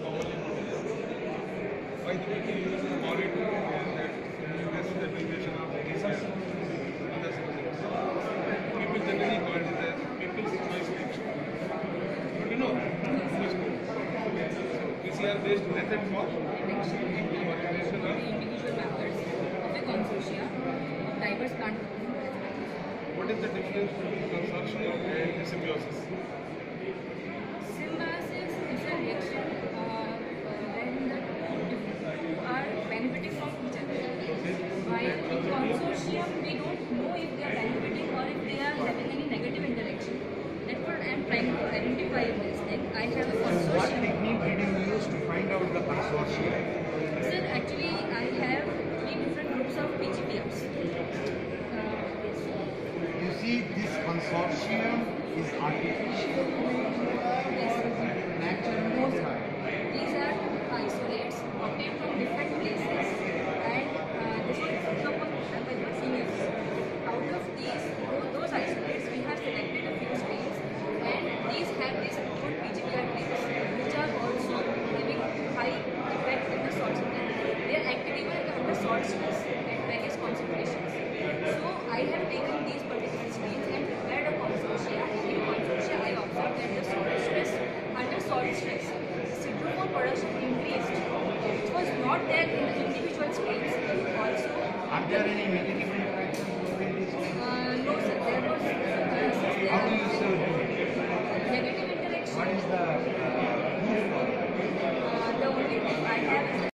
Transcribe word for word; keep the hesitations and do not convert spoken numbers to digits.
commonly known. Why the people use the audit that this deprivation of research and other subjects. People generally call it as people's choice election. But you know, so P C R based method for Election and evaluation of the individual members of a consortia of diverse plant. what is the difference between consortium and symbiosis? Symbiosis is a reaction uh, when the two are benefiting from each other. While in consortium, we don't know if they are benefiting or if they are having any negative interaction. That's what I am trying to identify in this. Like I have a What consortium. technique did you use to find out the consortium? Sir, actually, I have three different groups of P G P Rs. Uh, yes. You see, this consortium is artificial, Yes. natural design. These are isolates obtained from different places, and uh, this was developed by my seniors. Out of these, tho- those isolates, we have selected a few strains, and these have these good P G P R traits, which are also having high effect in the salt supply. They are active even under salt stress at various concentrations. So I have taken these particular strains and prepared a consortia. In consortia, I observed that the salt stress, under salt stress, citrofol production increased, which was not there in the individual strains. Also, Are there any negative interactions between these things? uh, no sir, there was uh, since there How do are you solve it? negative interaction. What is the uh, proof for it? Uh, the only thing I have is